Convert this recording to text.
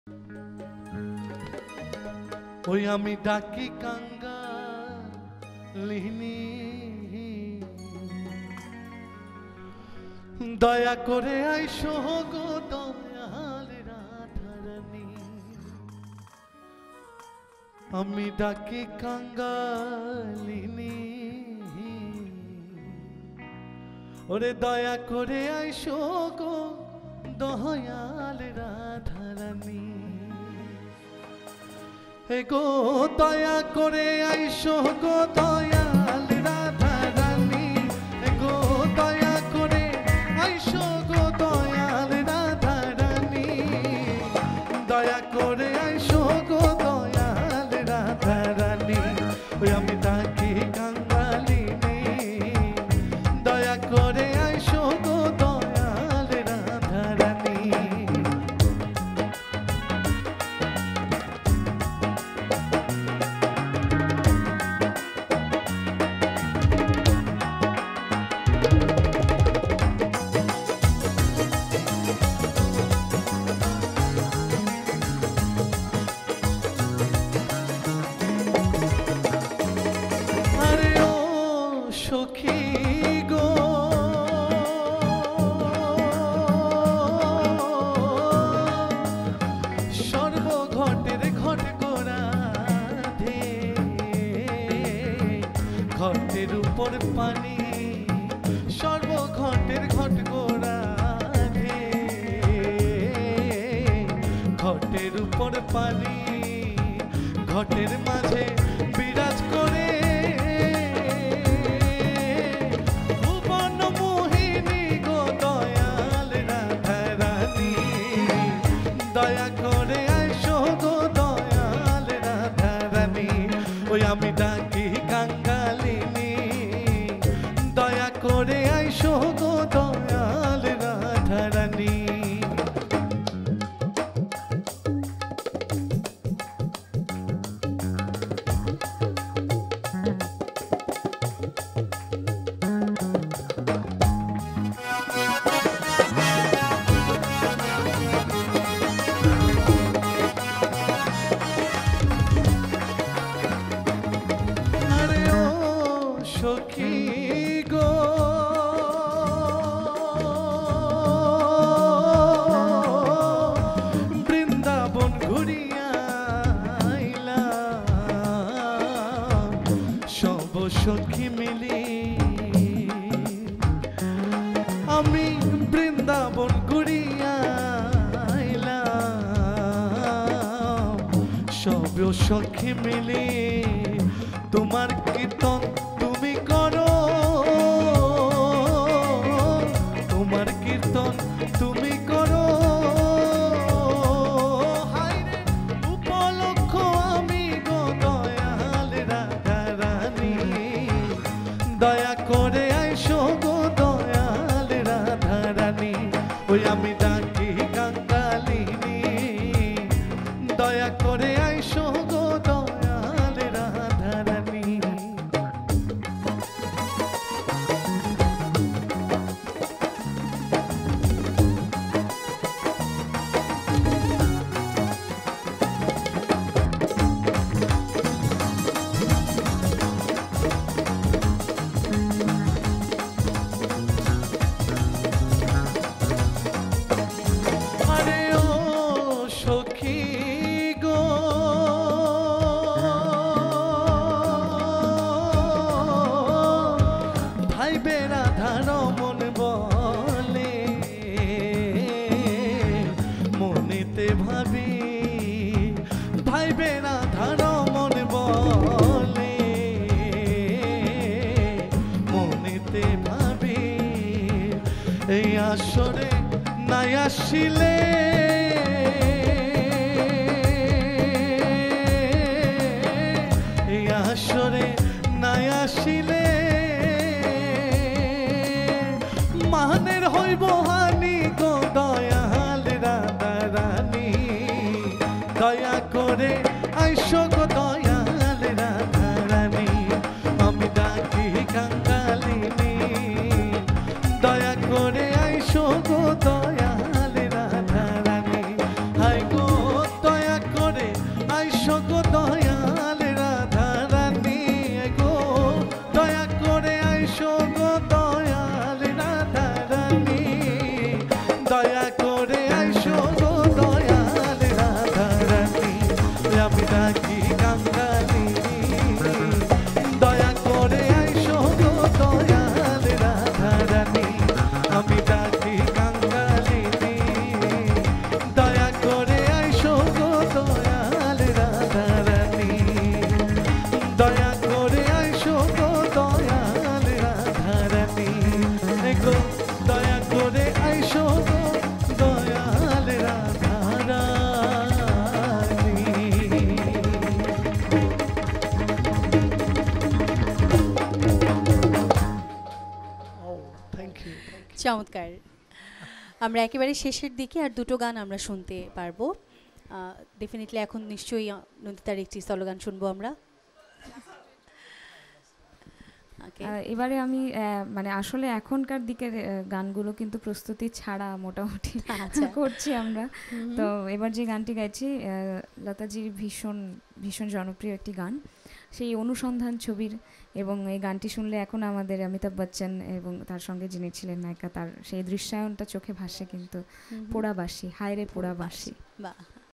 ওই আমি ডাকি কাঙ্গালিনী, দয়া করে আইসো গো দয়াল রাধারানী। আমি ডাকি কাঙ্গালিনী, ওরে দয়া করে আইসো গো দয়াল রাধারানী। গো দয়া করে আইসো গো দয়াল রাধারানী, গো দয়া করে আইসো গো দয়াল রাধারানী, দয়া করে আইসো গো দয়াল রাধারানী। ওই আমি ডাকি কাঙ্গালিনী, দয়া করে আইসো গো দয়াল রাধারানী। সখী গো সর্বঘটের ঘট গোরাধে, ঘটের উপর পানি, সর্বঘটের ঘট গোরাধে, ঘটের উপর পানি, ঘটের মাঝে বিরাজ করে আমি ডাকি কাঙ্গালিনী, দয়া করে আইসো গো দয়াল রাধারানী। সখী গো বৃন্দাবন ঘুরিয়া আইলাম সব সখী মিলি, আমি বৃন্দাবন ঘুরিয়া আইলাম সব সখী মিলি। তোমার কীর্তন তুমি করো, তোমার কীর্তন তুমি করো, হায়রে উপলক্ষ আমি গো দয়াল রাধারানী, দয়া করে আইসো গো দয়াল রাধারানী। ওই আমি ডাকি কাঙ্গালিনী, দয়া করে আইসো গো দয়াল রাধারানী। আরে ও সখী গো ভাইবে রাধার মন বলে, মনেতে ভাবি ভাইবে রাধার মন বলে, মনেতে ভাবি এই আসরে নাই আসিলে, এই আসরে নাই আসিলে মানের হইব হানি গো দয়াল রাধারানী, দয়া করে আইসো গো দয়াল রাধারানী। আমি ডাকি কাঙ্গালিনী, দয়া করে আইসো গো দয়াল রাধারানী। হায় গো চমৎকার। আমরা একেবারে শেষের দিকে আর দুটো গান আমরা শুনতে পারবো। ডেফিনেটলি এখন নিশ্চয়ই নন্দিতার একটি সলো গান শুনবো আমরা। এবারে আমি মানে আসলে এখনকার দিকের গানগুলো কিন্তু প্রস্তুতি ছাড়া মোটামুটি করছি আমরা। তো এবার যে গানটি গাইছি লতাজির ভীষণ ভীষণ জনপ্রিয় একটি গান, সেই অনুসন্ধান ছবির। এবং এই গানটি শুনলে এখন আমাদের অমিতাভ বচ্চন এবং তার সঙ্গে যিনি ছিলেন নায়িকা, তার সেই দৃশ্যায়নটা চোখে ভাসে কিন্তু। পোড়াবাসী, হায় রে পোড়াবাসী। বাহ।